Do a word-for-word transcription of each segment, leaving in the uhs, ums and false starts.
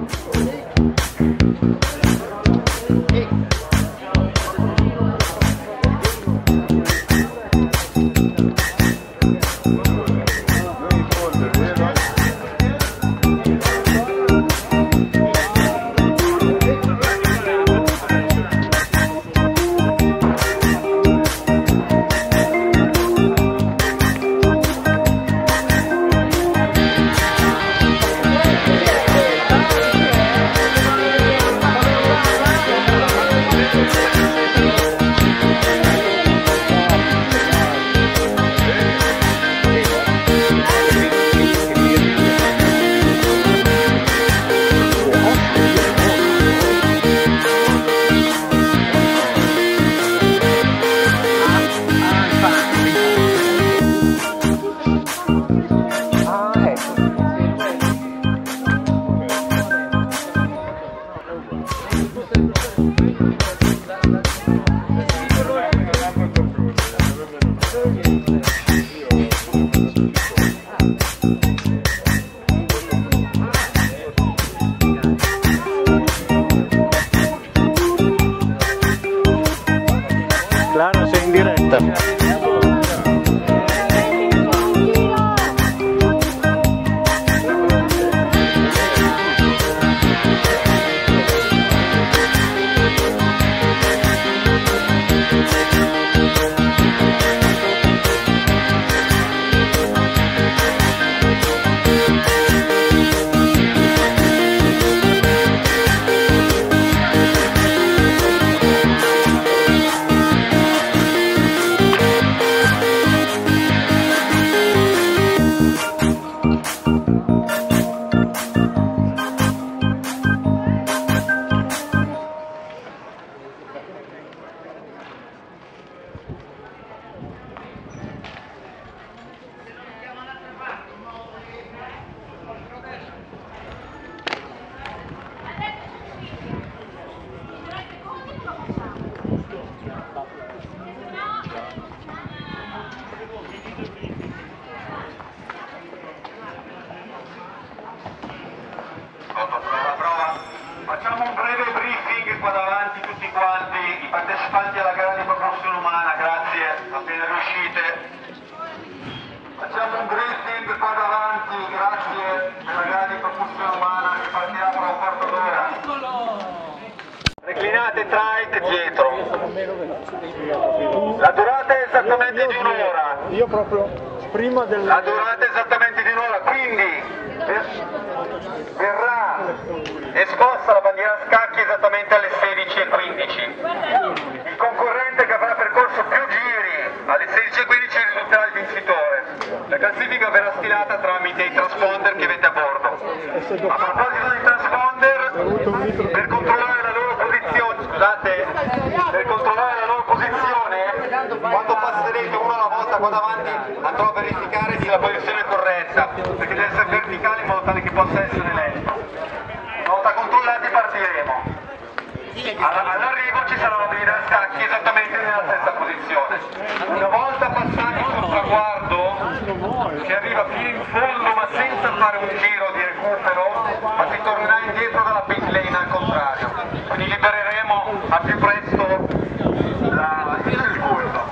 Claro, sei in diretta. Facciamo un breve briefing qua davanti tutti quanti, i partecipanti alla gara di propulsione umana, grazie, appena riuscite. Facciamo un briefing qua davanti, grazie, della gara di propulsione umana che partirà tra un quarto d'ora. Reclinate tight dietro. La durata è esattamente di un'ora. Io proprio prima del... La durata è esattamente di un'ora, quindi verrà esposta la bandiera a scacchi esattamente alle sedici e quindici. Il concorrente che avrà percorso più giri alle sedici e quindici risulterà il vincitore. La classifica verrà stilata tramite i transponder che avete a bordo. A proposito dei transponder, per controllare la loro posizione, scusate, per controllare la loro posizione, quando passerete uno alla volta qua davanti andrò a verificare se la posizione è corretta, perché deve essere verticale in modo tale che possa essere lento. Una volta controllati partiremo. All'arrivo ci sarà una bandiera a scacchi esattamente nella stessa posizione. Una volta passati sul traguardo, si arriva fino in fondo ma senza fare un giro di recupero, ma si tornerà indietro dalla pit lane al contrario. Quindi libereremo al più presto la, il circuito.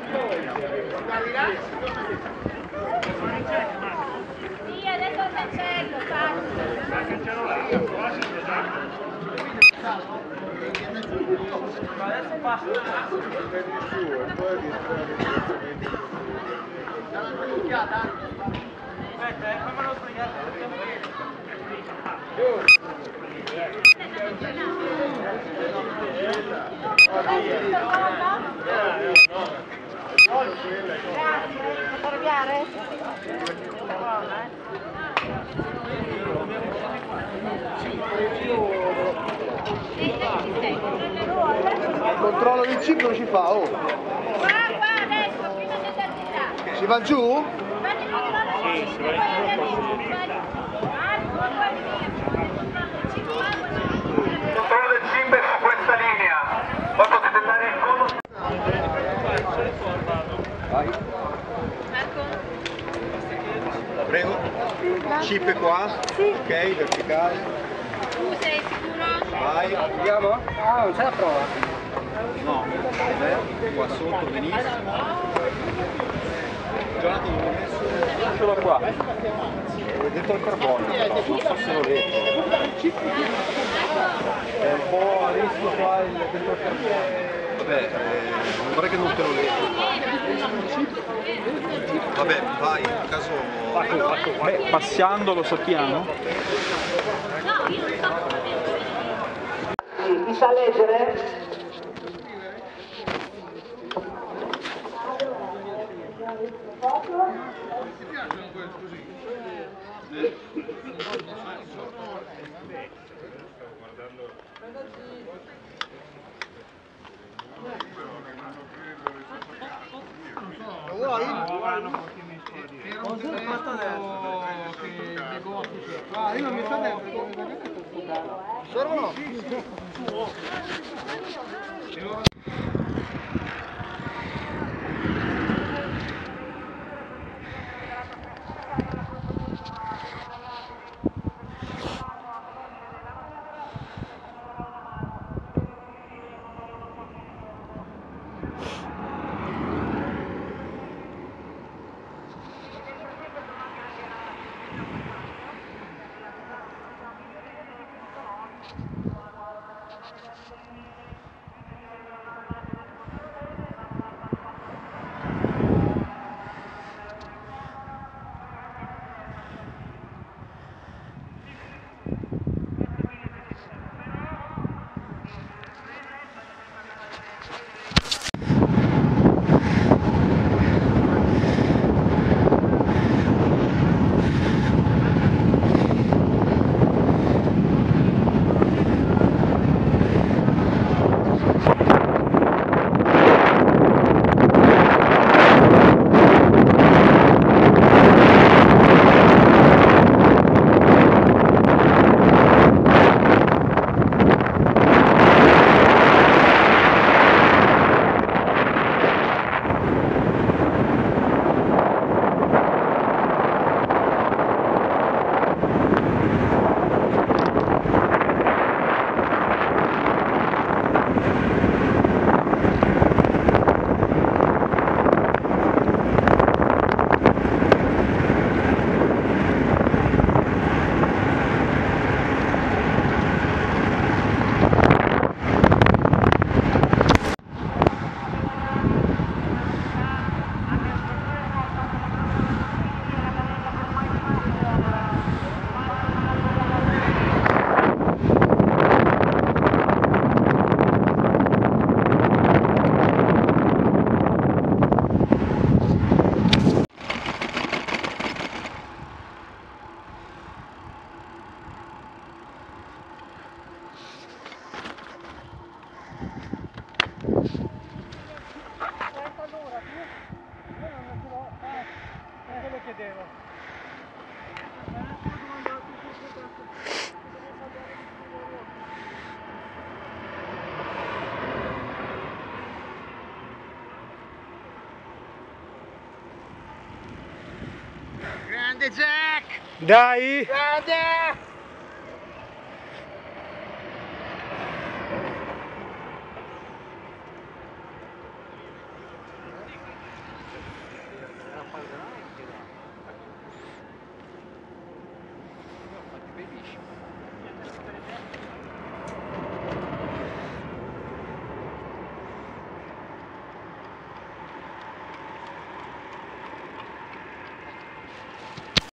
Sì, adesso il cancello, il cancello là, adesso passa aspetta, eh, fammelo sbrigare. Grazie, posso arrabbiare? Il controllo del chip non ci fa, oh! Qua, qua, adesso, prima di andare di là. Si va giù? Fatti controllare il chip, poi andiamo via. Controllo del cimbe su questa linea, poi potete andare in fondo. Vai. Prego. Chip qua? Sì. Ok, verticale. Tu sei sicuro? Vai, andiamo? Ah, non c'è la prova? No, eh, qua sotto, benissimo. Jonathan l'ho messo. Eccolo qua. Ho detto il carbonio, non so se lo vedo. È un po' a rischio qua il dentro il carbonio. Vabbè, eh, non vorrei che non te lo leggo. Vabbè, vai, in caso... Beh, passando lo sappiamo. No, io non so. Mi sa leggere? Lo vuoi? Cosa hai fatto adesso? Che devo ah, io non mi sto dentro. Sono? Grande Jack! Dai! Grande!